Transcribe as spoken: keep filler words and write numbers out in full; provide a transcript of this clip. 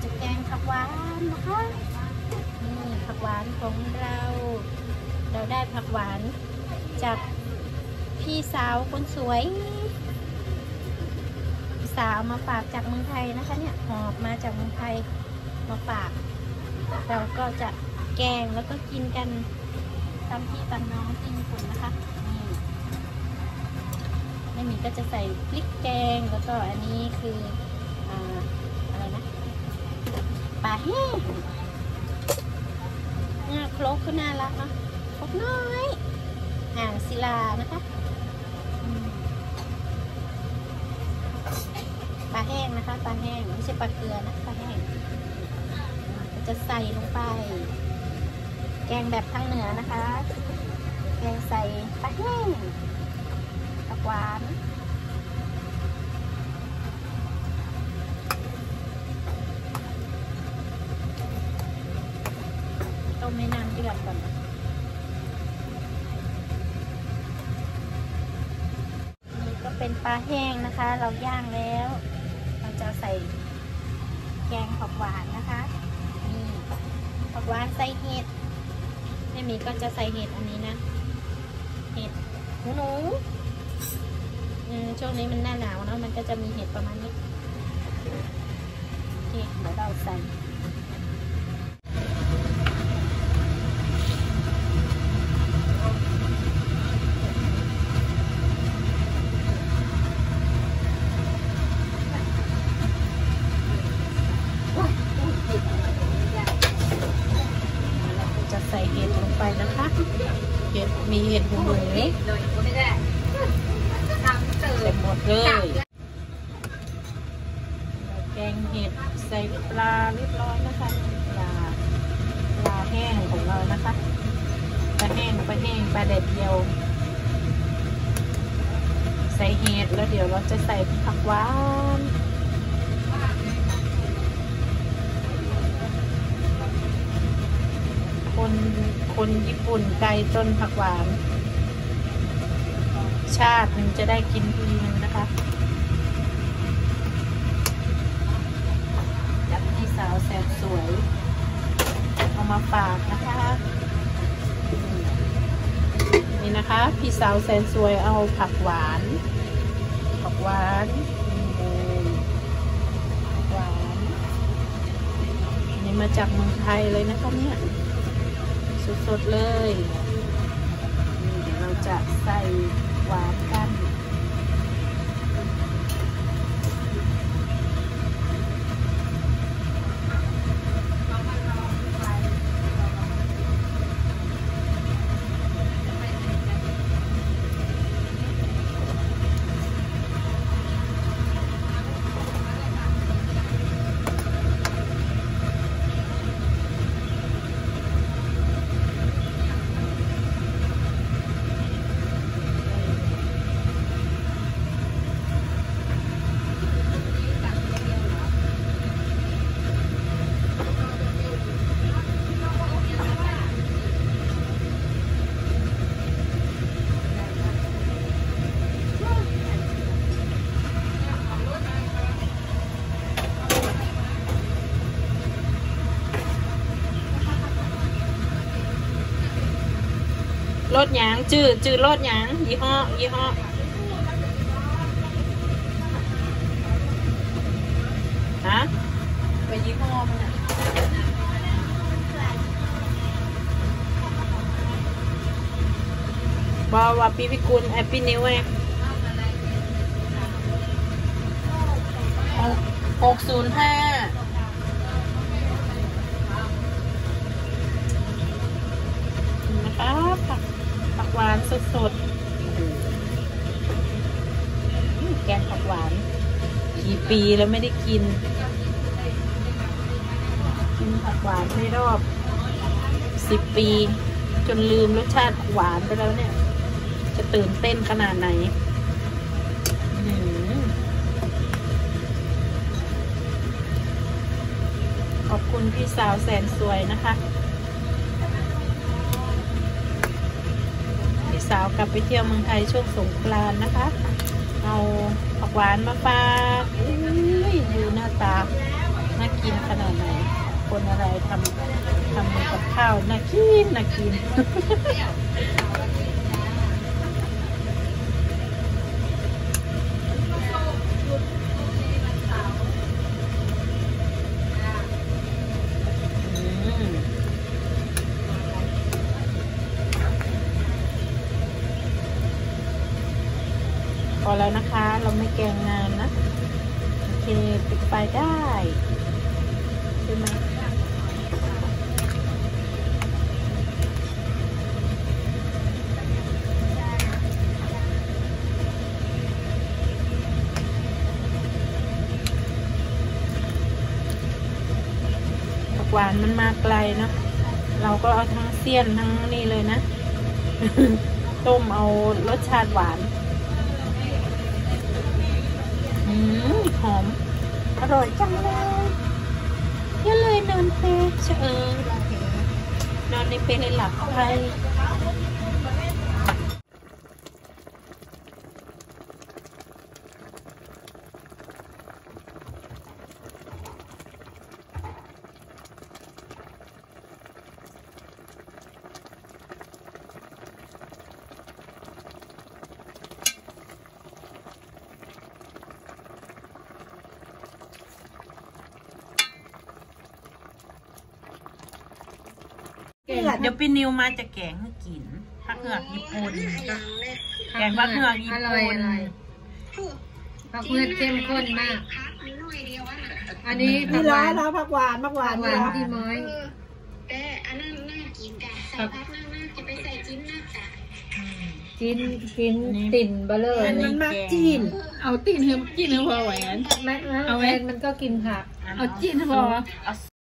จะแกงผักหวานนะคะนี่ผักหวานของเราเราได้ผักหวานจากพี่สาวคนสวยพี่สาวมาฝากจากเมืองไทยนะคะเนี่ยหอบมาจากเมืองไทยมาฝากเราก็จะแกงแล้วก็กินกันตามพี่ตามน้องที่ญี่ปุ่นนะคะนี่แม่หมีก็จะใส่พริกแกงแล้วก็อันนี้คืออ่าอะไรนะปลาแห้งน่าครกก็น่ารักเนาะครกน้อยอ่างศิลานะคะปลาแห้งนะคะปลาแห้งไม่ใช่ปลาเกลือนะปลาแห้งก็จะใส่ลงไปแกงแบบทางเหนือนะคะแกงใส่ปลาแห้งผักหวานต้มให้น้ำเดือดก่อนนี่ก็เป็นปลาแห้งนะคะเราย่างแล้วเราจะใส่แกงผักหวานนะคะนี่ผักหวานใส่เห็ดแม่หมีก็จะใส่เห็ดอันนี้นะเห็ดหนูหนูช่วงนี้มันหน้าหนาวเนาะมันก็จะมีเห็ดประมาณนี้โอเคเดี๋ยวเราใส่ใส่เห็ดลงไปนะคะเห็ดมีเห็ดหูหนูเสร็จหมดเลยแกงเห็ดใส่ปลาเรียบร้อยนะคะปลาปลาแห้งของเรานะคะปลาแห้งปลาแห้งปลาแดดเดียวใส่เห็ดแล้วเดี๋ยวเราจะใส่ผักหวานคนคนญี่ปุ่นไกลต้นผักหวานชาติหนึ่งจะได้กินทีนึงนะคะจากพี่สาวแสนสวยเอามาฝากนะคะนี่นะคะพี่สาวแสนสวยเอาผักหวานผักหวานผักหวานนี่มาจากเมืองไทยเลยนะคะเนี่ยสดๆเลยนี่เดี๋ยวเราจะใส่หวานกันรถหยางจืดจืดรถหยางยี่ห้อยี่ห้อฮะไปยี่ห้อมันอ่ะบอว่าปีพิกุลแอปปี้นิวเองหกศูนย์ห้านะคะผักผักหวานสดๆแกงผักหวานกี่ปีแล้วไม่ได้กินกินผักหวานไม่รอบสิบปีจนลืมรสชาติผักหวานไปแล้วเนี่ยจะตื่นเต้นขนาดไหนขอบคุณพี่สาวแสนสวยนะคะพี่สาวกลับไปเที่ยวเมืองไทยช่วงสงกรานต์นะคะเอาผักหวานมาฝากดูหน้าตาน่ากินขนาดไหนคนอะไรทำทำกับข้าวน่ากินน่ากิน พอแล้วนะคะเราไม่แกงนานนะโอเคปิดไฟได้ใช่ไหมผักหวานมันมาไกลเนาะเราก็เอาทั้งเสี้ยนทั้งนี่เลยนะ ต้มเอารสชาติหวานอืมหอมอร่อยจังเลยเยอะเลยนอนเปเชเออนอนในเปเลยหลับไปเดี๋ยวพี่นิวมาจะแกงให้กินผักเหงือกญี่ปุ่นแกงผักเหงือกญี่ปุ่นผักเผือกเข้มข้นมากอันนี้ผันี่กหร้าวาน นเราผักหวานผักหวานหวานพี่ม้อยแต่อันนั้นน่ากินจ้ะใส่พักน่าๆจะไปใส่จิ้มหน้าจ้ะจิ้นจิ้นติ่นเบลเลอร์อันนั้นมากจีนเอาตีนเฮมจีนพอไหวงั้นแม่เอาแม่มันก็กินผักเอาจีนพอ